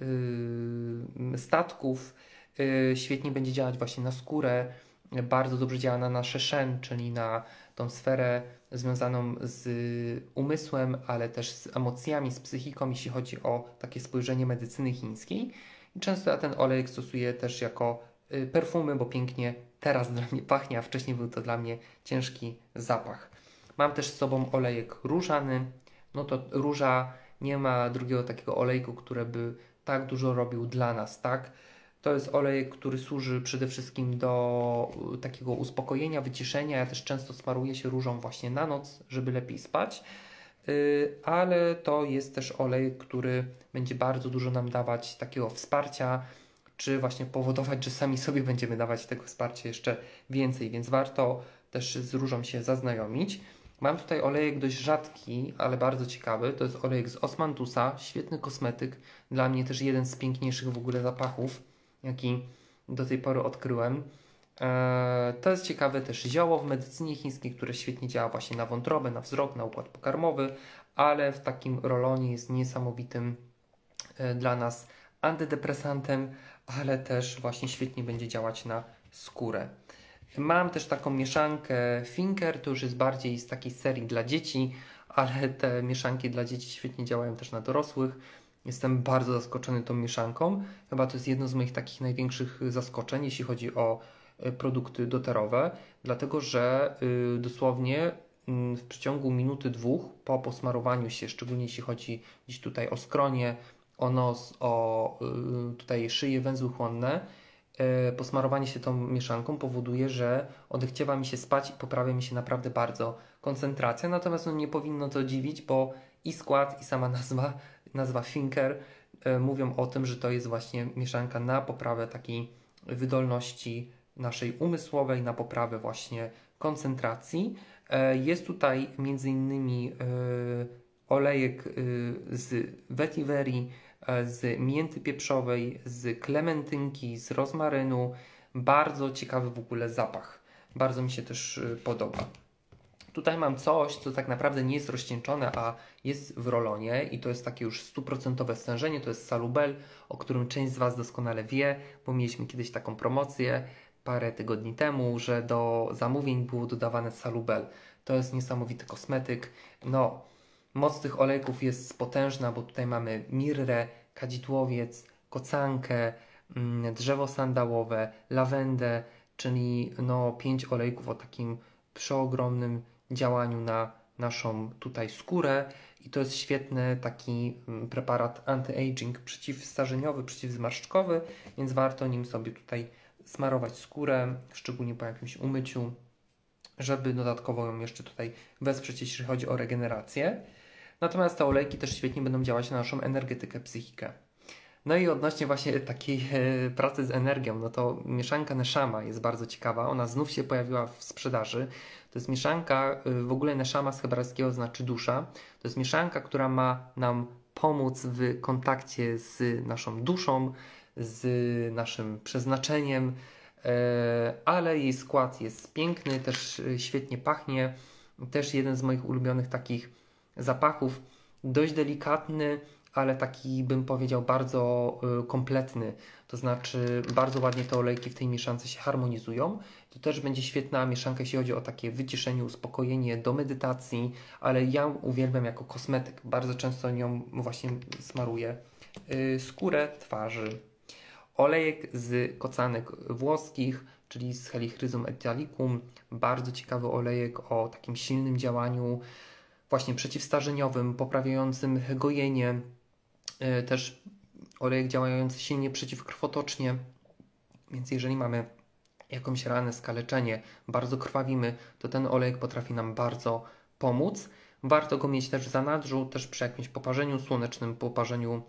statków. Świetnie będzie działać właśnie na skórę, bardzo dobrze działa na nasze shen, czyli na tą sferę związaną z umysłem, ale też z emocjami, z psychiką, jeśli chodzi o takie spojrzenie medycyny chińskiej. I często ja ten olejek stosuję też jako perfumy, bo pięknie teraz dla mnie pachnie, a wcześniej był to dla mnie ciężki zapach. Mam też z sobą olejek różany. No to róża, nie ma drugiego takiego olejku, który by tak dużo robił dla nas, tak? To jest olejek, który służy przede wszystkim do takiego uspokojenia, wyciszenia. Ja też często smaruję się różą właśnie na noc, żeby lepiej spać. Ale to jest też olej, który będzie bardzo dużo nam dawać takiego wsparcia, czy właśnie powodować, że sami sobie będziemy dawać tego wsparcia jeszcze więcej, więc warto też z różą się zaznajomić. Mam tutaj olejek dość rzadki, ale bardzo ciekawy. To jest olejek z Osmantusa, świetny kosmetyk. Dla mnie też jeden z piękniejszych w ogóle zapachów, jaki do tej pory odkryłem. To jest ciekawe też zioło w medycynie chińskiej, które świetnie działa właśnie na wątrobę, na wzrok, na układ pokarmowy, ale w takim rolonie jest niesamowitym dla nas antydepresantem, ale też właśnie świetnie będzie działać na skórę. Mam też taką mieszankę Finker, to już jest bardziej z takiej serii dla dzieci, ale te mieszanki dla dzieci świetnie działają też na dorosłych. Jestem bardzo zaskoczony tą mieszanką. Chyba to jest jedno z moich takich największych zaskoczeń, jeśli chodzi o produkty doterowe, dlatego że dosłownie w przeciągu minuty, dwóch po posmarowaniu się, szczególnie jeśli chodzi gdzieś tutaj o skronie, o nos, o tutaj szyję, węzły chłonne, posmarowanie się tą mieszanką powoduje, że odechciewa mi się spać i poprawia mi się naprawdę bardzo koncentracja. Natomiast no, nie powinno to dziwić, bo i skład, i sama nazwa Finker mówią o tym, że to jest właśnie mieszanka na poprawę takiej wydolności naszej umysłowej, na poprawę właśnie koncentracji. Jest tutaj m.in. olejek z vetiverii, z mięty pieprzowej, z klementynki, z rozmarynu. Bardzo ciekawy w ogóle zapach. Bardzo mi się też podoba. Tutaj mam coś, co tak naprawdę nie jest rozcieńczone, a jest w rolonie i to jest takie już 100% stężenie. To jest Salubel, o którym część z Was doskonale wie, bo mieliśmy kiedyś taką promocję parę tygodni temu, że do zamówień było dodawane Salubel. To jest niesamowity kosmetyk. No, moc tych olejków jest potężna, bo tutaj mamy mirrę, kadzidłowiec, kocankę, drzewo sandałowe, lawendę, czyli no 5 olejków o takim przeogromnym działaniu na naszą tutaj skórę i to jest świetny taki preparat anti-aging, przeciwstarzeniowy, przeciwzmarszczkowy, więc warto nim sobie tutaj smarować skórę, szczególnie po jakimś umyciu, żeby dodatkowo ją jeszcze tutaj wesprzeć, jeśli chodzi o regenerację. Natomiast te olejki też świetnie będą działać na naszą energetykę, psychikę. No i odnośnie właśnie takiej pracy z energią, no to mieszanka Neshama jest bardzo ciekawa. Ona znów się pojawiła w sprzedaży. To jest mieszanka, w ogóle Neshama z hebrajskiego znaczy dusza. To jest mieszanka, która ma nam pomóc w kontakcie z naszą duszą, z naszym przeznaczeniem. ale jej skład jest piękny, też świetnie pachnie. Też jeden z moich ulubionych takich zapachów, dość delikatny, ale taki bym powiedział bardzo kompletny. To znaczy bardzo ładnie te olejki w tej mieszance się harmonizują. To też będzie świetna mieszanka, jeśli chodzi o takie wyciszenie, uspokojenie do medytacji, ale ja uwielbiam jako kosmetyk. Bardzo często nią właśnie smaruję skórę twarzy. Olejek z kocanek włoskich, czyli z Helichrysum italicum. Bardzo ciekawy olejek o takim silnym działaniu właśnie przeciwstarzeniowym, poprawiającym gojenie. Też olejek działający silnie przeciwkrwotocznie. Więc jeżeli mamy jakąś ranę, skaleczenie, bardzo krwawimy, to ten olejek potrafi nam bardzo pomóc. Warto go mieć też w zanadrzu, też przy jakimś poparzeniu słonecznym, poparzeniu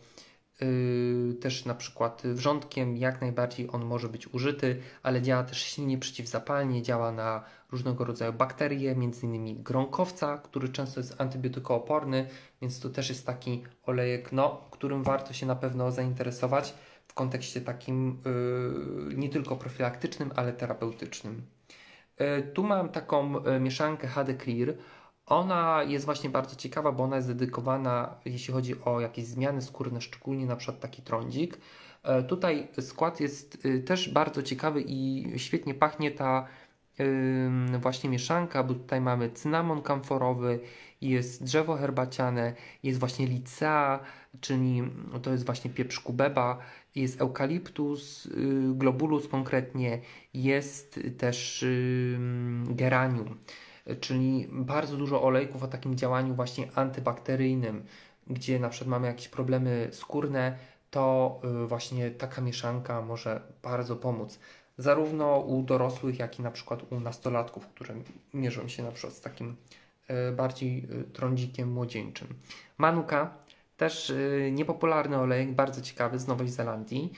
też na przykład wrzątkiem, jak najbardziej on może być użyty, ale działa też silnie przeciwzapalnie, działa na różnego rodzaju bakterie, m.in. gronkowca, który często jest antybiotykooporny, więc to też jest taki olejek, którym warto się na pewno zainteresować w kontekście takim nie tylko profilaktycznym, ale terapeutycznym. Tu mam taką mieszankę HD Clear. Ona jest właśnie bardzo ciekawa, bo ona jest dedykowana, jeśli chodzi o jakieś zmiany skórne, szczególnie na przykład taki trądzik. Tutaj skład jest też bardzo ciekawy i świetnie pachnie ta właśnie mieszanka, bo tutaj mamy cynamon kamforowy, jest drzewo herbaciane, jest właśnie licea, czyli to jest właśnie pieprz kubeba, jest eukaliptus globulus konkretnie, jest też geranium. Czyli bardzo dużo olejków o takim działaniu właśnie antybakteryjnym, gdzie na przykład mamy jakieś problemy skórne, to właśnie taka mieszanka może bardzo pomóc. Zarówno u dorosłych, jak i na przykład u nastolatków, które mierzą się na przykład z takim bardziej trądzikiem młodzieńczym. Manuka, też niepopularny olejek, bardzo ciekawy, z Nowej Zelandii.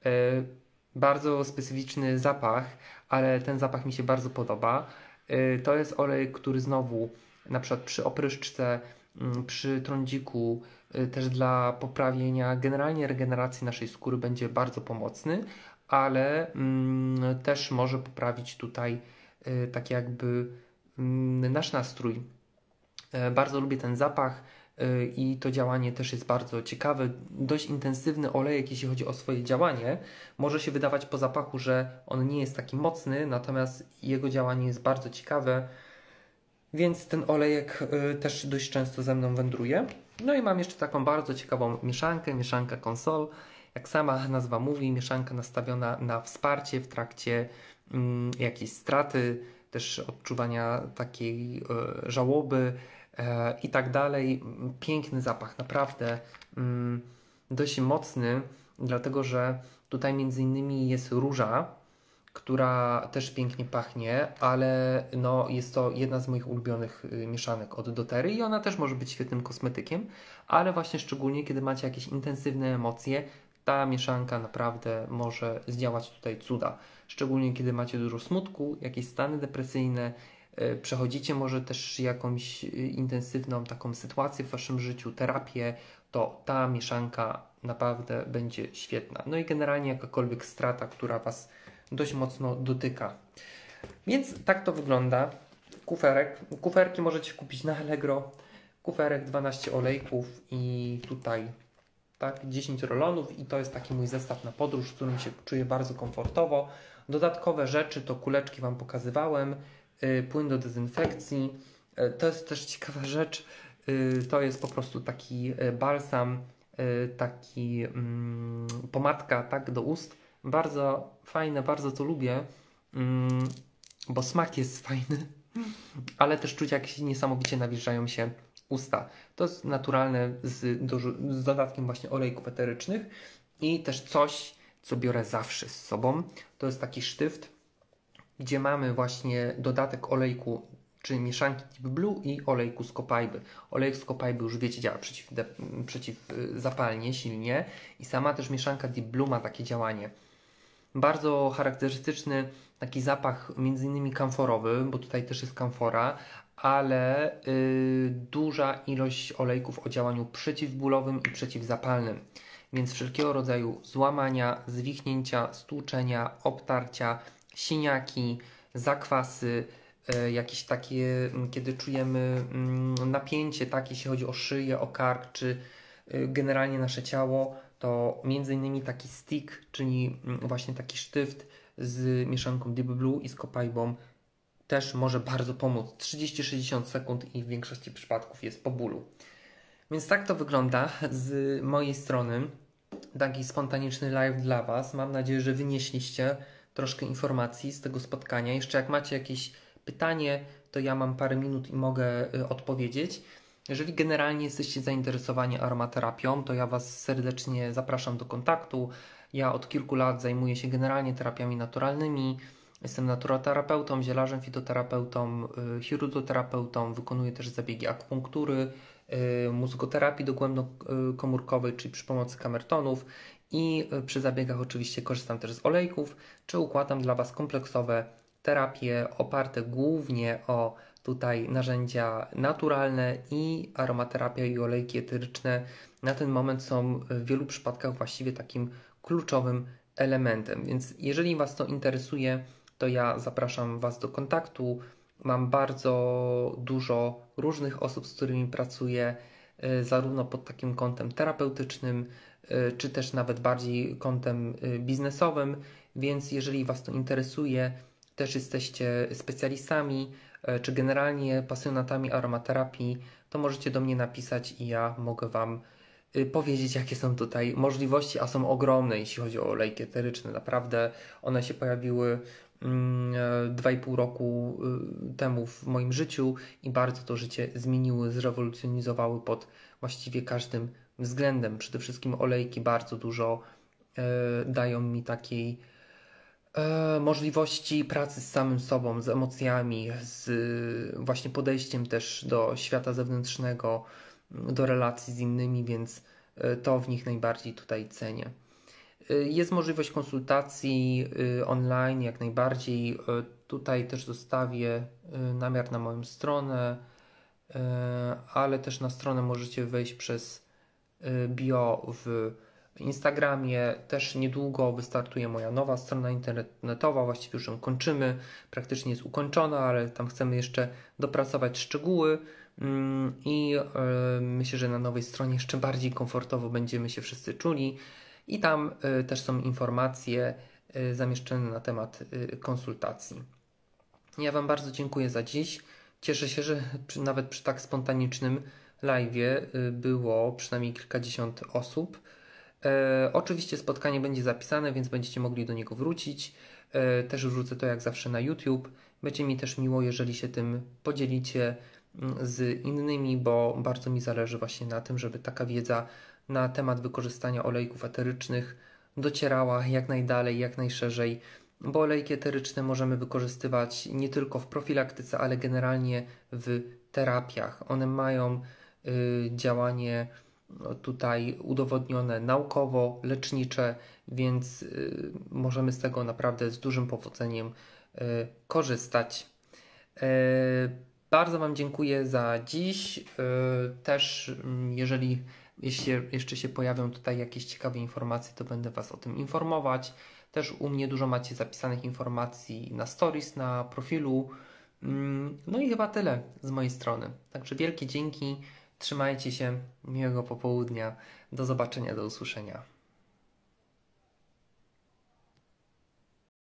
Bardzo specyficzny zapach, ale ten zapach mi się bardzo podoba. To jest olej, który znowu na przykład przy opryszczce, przy trądziku, też dla poprawienia generalnie regeneracji naszej skóry będzie bardzo pomocny, ale też może poprawić tutaj tak jakby nasz nastrój. Bardzo lubię ten zapach i to działanie też jest bardzo ciekawe. Dość intensywny olejek, jeśli chodzi o swoje działanie. Może się wydawać po zapachu, że on nie jest taki mocny, natomiast jego działanie jest bardzo ciekawe, więc ten olejek też dość często ze mną wędruje. No i mam jeszcze taką bardzo ciekawą mieszankę, mieszanka Consol. Jak sama nazwa mówi, mieszanka nastawiona na wsparcie w trakcie jakiejś straty, też odczuwania takiej żałoby i tak dalej. Piękny zapach, naprawdę dość mocny, dlatego że tutaj między innymi jest róża, która też pięknie pachnie, ale jest to jedna z moich ulubionych mieszanek od doTERRY i ona też może być świetnym kosmetykiem, ale właśnie szczególnie kiedy macie jakieś intensywne emocje, ta mieszanka naprawdę może zdziałać tutaj cuda. Szczególnie kiedy macie dużo smutku, jakieś stany depresyjne, przechodzicie może też jakąś intensywną taką sytuację w waszym życiu, terapię, to ta mieszanka naprawdę będzie świetna. No i generalnie jakakolwiek strata, która was dość mocno dotyka. Więc tak to wygląda. Kuferek. Kuferki możecie kupić na Allegro. Kuferek 12 olejków i tutaj 10 rolonów i to jest taki mój zestaw na podróż, w którym się czuję bardzo komfortowo. Dodatkowe rzeczy to kuleczki Wam pokazywałem, płyn do dezynfekcji. To jest też ciekawa rzecz. To jest po prostu taki balsam, taki pomadka do ust. Bardzo fajne, bardzo to lubię, bo smak jest fajny, ale też czuć jak niesamowicie nawilżają się usta. To jest naturalne z dodatkiem właśnie olejków eterycznych i też coś, co biorę zawsze z sobą. To jest taki sztyft, gdzie mamy właśnie dodatek olejku, czyli mieszanki Deep Blue i olejku z kopajby. Olejek z kopajby już wiecie działa przeciwzapalnie silnie i sama też mieszanka Deep Blue ma takie działanie. Bardzo charakterystyczny taki zapach między innymi kamforowy, bo tutaj też jest kamfora, ale duża ilość olejków o działaniu przeciwbólowym i przeciwzapalnym. Więc wszelkiego rodzaju złamania, zwichnięcia, stłuczenia, obtarcia, siniaki, zakwasy, jakieś takie, kiedy czujemy napięcie, tak, jeśli chodzi o szyję, o kark, czy generalnie nasze ciało, to między innymi taki stick, czyli właśnie taki sztyft z mieszanką Deep Blue i z Copaiba też może bardzo pomóc. 30-60 sekund i w większości przypadków jest po bólu. Więc tak to wygląda z mojej strony. Taki spontaniczny live dla Was. Mam nadzieję, że wynieśliście troszkę informacji z tego spotkania. Jeszcze jak macie jakieś pytanie, to ja mam parę minut i mogę odpowiedzieć. Jeżeli generalnie jesteście zainteresowani aromaterapią, to ja Was serdecznie zapraszam do kontaktu. Ja od kilku lat zajmuję się generalnie terapiami naturalnymi. Jestem naturoterapeutą, zielarzem, fitoterapeutą, chirurgoterapeutą. Wykonuję też zabiegi akupunktury, mózgoterapii dogłębnokomórkowej, czyli przy pomocy kamertonów, i przy zabiegach oczywiście korzystam też z olejków, czy układam dla Was kompleksowe terapie oparte głównie o tutaj narzędzia naturalne, i aromaterapia i olejki eteryczne na ten moment są w wielu przypadkach właściwie takim kluczowym elementem. Więc jeżeli Was to interesuje, to ja zapraszam Was do kontaktu. Mam bardzo dużo różnych osób, z którymi pracuję, zarówno pod takim kątem terapeutycznym, czy też nawet bardziej kątem biznesowym, więc jeżeli Was to interesuje, też jesteście specjalistami, czy generalnie pasjonatami aromaterapii, to możecie do mnie napisać i ja mogę Wam powiedzieć, jakie są tutaj możliwości, a są ogromne, jeśli chodzi o olejki eteryczne. Naprawdę one się pojawiły 2,5 roku temu w moim życiu i bardzo to życie zmieniły, zrewolucjonizowały pod właściwie każdym względem. Przede wszystkim olejki bardzo dużo dają mi takiej możliwości pracy z samym sobą, z emocjami, z właśnie podejściem też do świata zewnętrznego, do relacji z innymi, więc to w nich najbardziej tutaj cenię. Jest możliwość konsultacji online jak najbardziej. Tutaj też zostawię namiar na moją stronę, ale też na stronę możecie wejść przez bio w Instagramie. Też niedługo wystartuje moja nowa strona internetowa, właściwie już ją kończymy, praktycznie jest ukończona, ale tam chcemy jeszcze dopracować szczegóły i myślę, że na nowej stronie jeszcze bardziej komfortowo będziemy się wszyscy czuli. I tam też są informacje zamieszczone na temat konsultacji. Ja Wam bardzo dziękuję za dziś. Cieszę się, że nawet przy tak spontanicznym live'ie było przynajmniej kilkadziesiąt osób. Oczywiście spotkanie będzie zapisane, więc będziecie mogli do niego wrócić. Też wrzucę to jak zawsze na YouTube. Będzie mi też miło, jeżeli się tym podzielicie z innymi, bo bardzo mi zależy właśnie na tym, żeby taka wiedza na temat wykorzystania olejków eterycznych docierała jak najdalej, jak najszerzej, bo olejki eteryczne możemy wykorzystywać nie tylko w profilaktyce, ale generalnie w terapiach. One mają działanie tutaj udowodnione naukowo, lecznicze, więc możemy z tego naprawdę z dużym powodzeniem korzystać. Bardzo Wam dziękuję za dziś. Też jeżeli jeszcze się pojawią tutaj jakieś ciekawe informacje, to będę Was o tym informować. Też u mnie dużo macie zapisanych informacji na stories, na profilu. No i chyba tyle z mojej strony. Także wielkie dzięki. Trzymajcie się. Miłego popołudnia. Do zobaczenia, do usłyszenia.